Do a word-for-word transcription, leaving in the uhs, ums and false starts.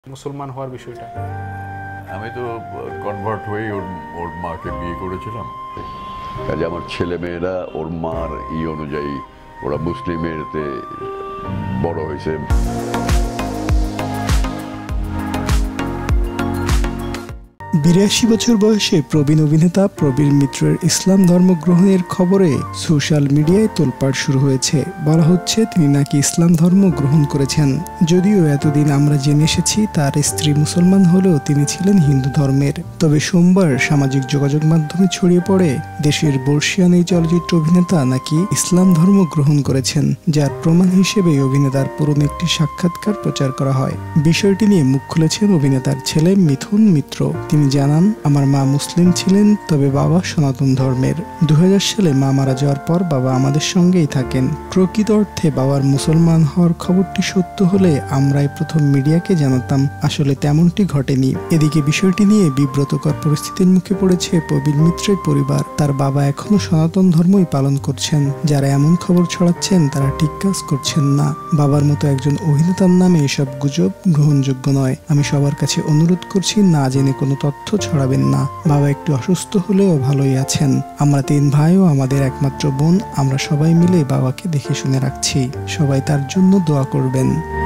মুসলমান হওয়ার বিষয়টা? আমি তো কনভার্ট হয়ে ওর ওর মাকে বিয়ে করেছিলাম, কাজে আমার ছেলে মেয়েরা ওর মার ই অনুযায়ী ওরা মুসলিমেরতে বড় হয়েছে। বিরাশি বছর বয়সে প্রবীণ অভিনেতা প্রবীর মিত্রের ইসলাম ধর্ম গ্রহণের খবরে সোশ্যাল মিডিয়ায় তোলপাড় শুরু হয়েছে। বলা হচ্ছে তিনি নাকি ইসলাম ধর্ম গ্রহণ করেছেন। যদিও এতদিন আমরা জেনে এসেছি তার স্ত্রী মুসলমান হলেও তিনি ছিলেন হিন্দু ধর্মের। তবে সোমবার সামাজিক যোগাযোগ মাধ্যমে ছড়িয়ে পড়ে দেশের বর্ষিয়ান এই চলচ্চিত্র অভিনেতা নাকি ইসলাম ধর্ম গ্রহণ করেছেন, যার প্রমাণ হিসেবে অভিনেতার পুরনো একটি সাক্ষাৎকার প্রচার করা হয়। বিষয়টি নিয়ে মুখ খুলেছেন অভিনেতার ছেলে মিথুন মিত্র। তিনি জানান, আমার মা মুসলিম ছিলেন, তবে বাবা সনাতন ধর্মের। দু হাজার সালে মা মারা যাওয়ার পর বাবা আমাদের সঙ্গেই থাকেন। প্রকৃত অর্থে বাবার মুসলমান হওয়ার খবরটি সত্য হলে আমরাই প্রথম মিডিয়াকে জানাতাম। আসলে তেমনটি ঘটেনি। এদিকে বিষয়টি নিয়ে বিব্রতকর পরিস্থিতির মুখে পড়েছে প্রবীর মিত্রের পরিবার। তার বাবা এখনো সনাতন ধর্মই পালন করছেন। যারা এমন খবর ছড়াচ্ছেন তারা ঠিক কাজ করছেন না। বাবার মতো একজন অভিনেতার নামে এসব গুজব গ্রহণযোগ্য নয়। আমি সবার কাছে অনুরোধ করছি, না জেনে কোনো তথ্য ছড়াবেন না। বাবা একটু অসুস্থ হলেও ভালোই আছেন। আমরা তিন ভাই ও আমাদের একমাত্র বোন, আমরা সবাই মিলে বাবাকে দেখে শুনে রাখছি। সবাই তার জন্য দোয়া করবেন।